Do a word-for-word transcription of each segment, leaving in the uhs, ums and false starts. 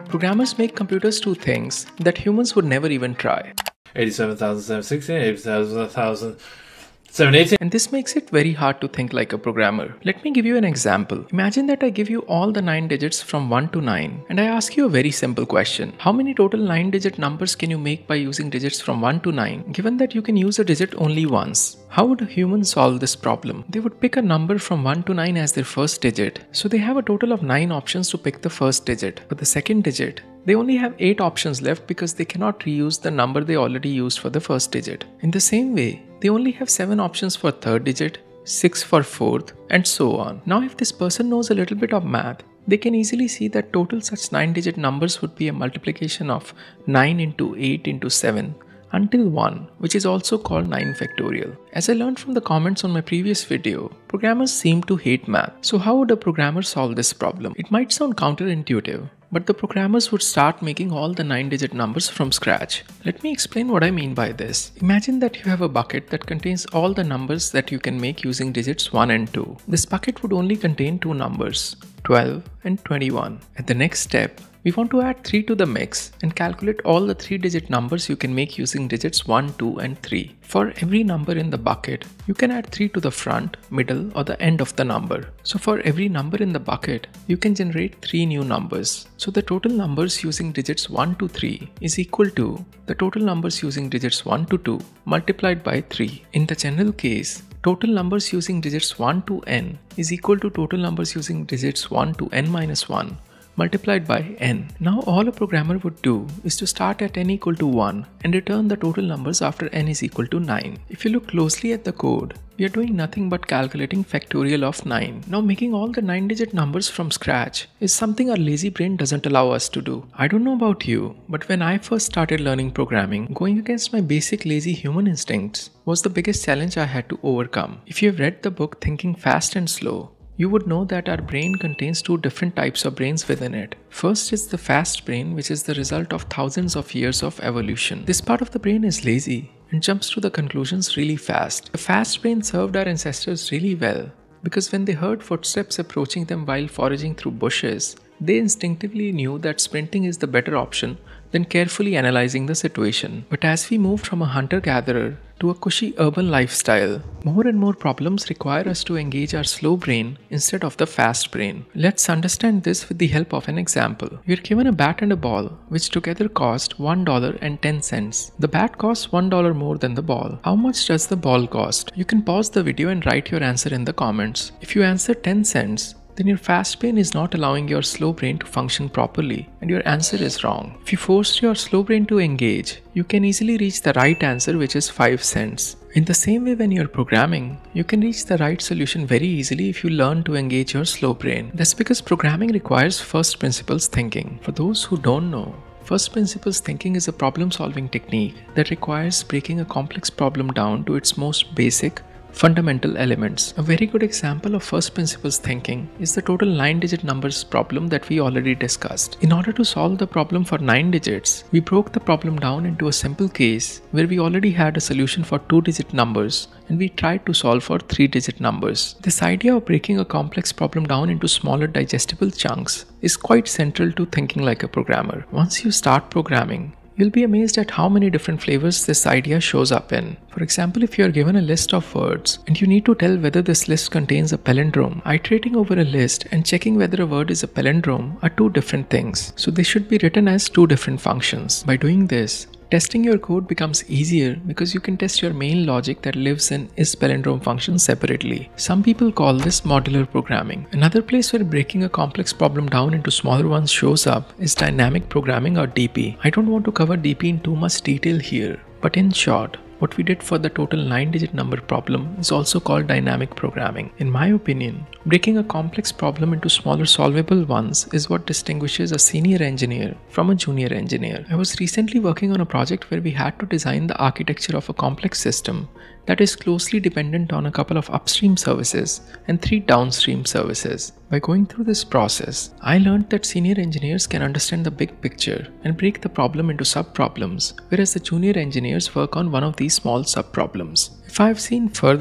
Programmers make computers do things that humans would never even try. eighty-seven thousand seven hundred sixteen, eighty-seven thousand seven hundred eighteen. And this makes it very hard to think like a programmer. Let me give you an example. Imagine that I give you all the nine digits from one to nine and I ask you a very simple question. How many total nine digit numbers can you make by using digits from one to nine, given that you can use a digit only once? How would a human solve this problem? They would pick a number from one to nine as their first digit. So they have a total of nine options to pick the first digit. For the second digit, they only have eight options left because they cannot reuse the number they already used for the first digit. In the same way, they only have seven options for third digit, six for fourth, and so on. Now if this person knows a little bit of math, they can easily see that total such nine digit numbers would be a multiplication of nine into eight into seven until one, which is also called nine factorial. As I learned from the comments on my previous video, programmers seem to hate math. So how would a programmer solve this problem? It might sound counterintuitive, but the programmers would start making all the nine digit numbers from scratch. Let me explain what I mean by this. Imagine that you have a bucket that contains all the numbers that you can make using digits one and two. This bucket would only contain two numbers, twelve and twenty-one. At the next step, we want to add three to the mix and calculate all the three digit numbers you can make using digits one, two and three. For every number in the bucket, you can add three to the front, middle or the end of the number. So for every number in the bucket, you can generate three new numbers. So the total numbers using digits one to three is equal to the total numbers using digits one to two multiplied by three. In the general case, total numbers using digits one to n is equal to total numbers using digits one to n minus one multiplied by n. Now all a programmer would do is to start at n equal to one and return the total numbers after n is equal to nine. If you look closely at the code, we are doing nothing but calculating factorial of nine. Now making all the nine digit numbers from scratch is something our lazy brain doesn't allow us to do. I don't know about you, but when I first started learning programming, going against my basic lazy human instincts was the biggest challenge I had to overcome. If you have read the book Thinking Fast and Slow, you would know that our brain contains two different types of brains within it. First is the fast brain, which is the result of thousands of years of evolution. This part of the brain is lazy and jumps to the conclusions really fast. The fast brain served our ancestors really well because when they heard footsteps approaching them while foraging through bushes, they instinctively knew that sprinting is the better option than carefully analyzing the situation. But as we moved from a hunter-gatherer to a cushy urban lifestyle, more and more problems require us to engage our slow brain instead of the fast brain. Let's understand this with the help of an example. We are given a bat and a ball, which together cost one dollar and ten cents. The bat costs one dollar more than the ball. How much does the ball cost? You can pause the video and write your answer in the comments. If you answer ten cents, then your fast brain is not allowing your slow brain to function properly and your answer is wrong. If you force your slow brain to engage, you can easily reach the right answer, which is five cents. In the same way, when you're programming, you can reach the right solution very easily if you learn to engage your slow brain. That's because programming requires first principles thinking. For those who don't know, first principles thinking is a problem-solving technique that requires breaking a complex problem down to its most basic, fundamental elements. A very good example of first principles thinking is the total nine digit numbers problem that we already discussed. In order to solve the problem for nine digits, we broke the problem down into a simple case where we already had a solution for two digit numbers and we tried to solve for three digit numbers. This idea of breaking a complex problem down into smaller digestible chunks is quite central to thinking like a programmer. Once you start programming, you'll be amazed at how many different flavors this idea shows up in. For example, if you are given a list of words and you need to tell whether this list contains a palindrome, iterating over a list and checking whether a word is a palindrome are two different things. So they should be written as two different functions. By doing this, testing your code becomes easier because you can test your main logic that lives in is palindrome function separately. Some people call this modular programming. Another place where breaking a complex problem down into smaller ones shows up is dynamic programming, or D P. I don't want to cover D P in too much detail here, but in short, what we did for the total nine digit number problem is also called dynamic programming. In my opinion, breaking a complex problem into smaller solvable ones is what distinguishes a senior engineer from a junior engineer. I was recently working on a project where we had to design the architecture of a complex system that is closely dependent on a couple of upstream services and three downstream services. By going through this process, I learned that senior engineers can understand the big picture and break the problem into sub-problems, whereas the junior engineers work on one of these small sub-problems. If I have seen further,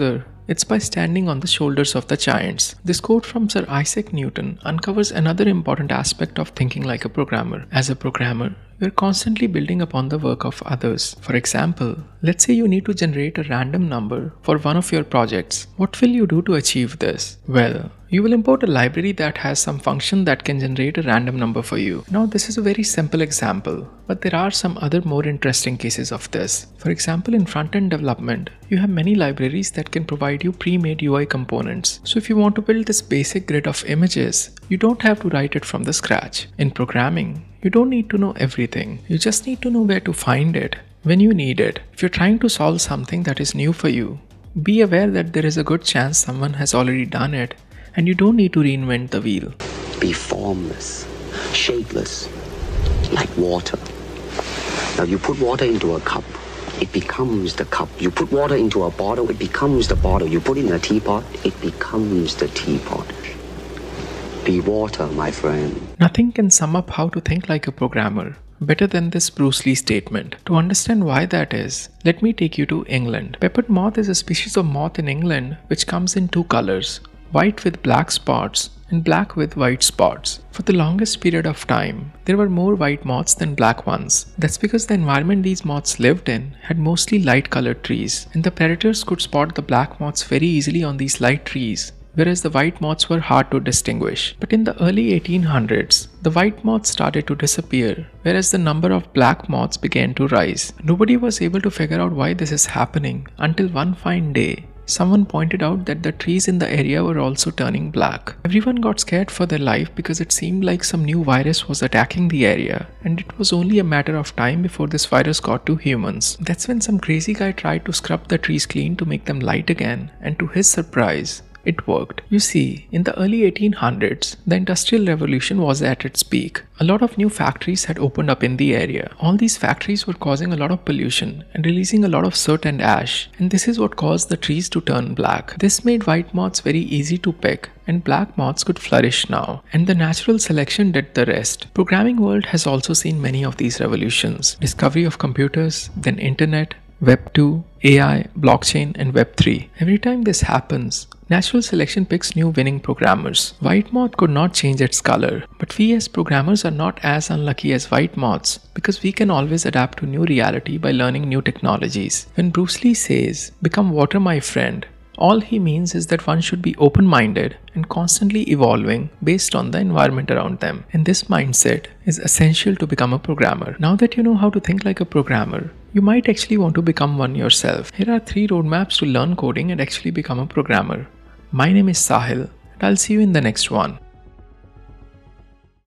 It's by standing on the shoulders of the giants. This quote from Sir Isaac Newton uncovers another important aspect of thinking like a programmer. As a programmer, we're constantly building upon the work of others. For example, let's say you need to generate a random number for one of your projects. What will you do to achieve this? Well, you will import a library that has some function that can generate a random number for you. Now, this is a very simple example, but there are some other more interesting cases of this. For example, in front-end development, you have many libraries that can provide you pre-made U I components. So if you want to build this basic grid of images, you don't have to write it from the scratch. In programming, you don't need to know everything. You just need to know where to find it when you need it. If you're trying to solve something that is new for you, be aware that there is a good chance someone has already done it, and you don't need to reinvent the wheel. Be formless, shapeless, like water. Now you put water into a cup, it becomes the cup. You put water into a bottle, it becomes the bottle. You put it in a teapot, it becomes the teapot. Be water, my friend. Nothing can sum up how to think like a programmer better than this Bruce Lee statement. To understand why that is, let me take you to England. Peppered moth is a species of moth in England which comes in two colors, white with black spots and black with white spots. For the longest period of time, there were more white moths than black ones. That's because the environment these moths lived in had mostly light colored trees, and the predators could spot the black moths very easily on these light trees, whereas the white moths were hard to distinguish. But in the early eighteen hundreds, the white moths started to disappear, whereas the number of black moths began to rise. Nobody was able to figure out why this is happening until one fine day, someone pointed out that the trees in the area were also turning black. Everyone got scared for their life because it seemed like some new virus was attacking the area, and it was only a matter of time before this virus got to humans. That's when some crazy guy tried to scrub the trees clean to make them light again, and to his surprise, it worked. You see, in the early eighteen hundreds, the Industrial Revolution was at its peak. A lot of new factories had opened up in the area. All these factories were causing a lot of pollution and releasing a lot of soot and ash, and this is what caused the trees to turn black. This made white moths very easy to pick, and black moths could flourish now, and the natural selection did the rest. Programming world has also seen many of these revolutions. Discovery of computers, then internet, Web two, A I, blockchain, and Web three. Every time this happens, natural selection picks new winning programmers. White moth could not change its color, but we as programmers are not as unlucky as white moths because we can always adapt to new reality by learning new technologies. When Bruce Lee says, "Become water, my friend," all he means is that one should be open-minded and constantly evolving based on the environment around them. And this mindset is essential to become a programmer. Now that you know how to think like a programmer, you might actually want to become one yourself. Here are three roadmaps to learn coding and actually become a programmer. My name is Sahil, and I'll see you in the next one.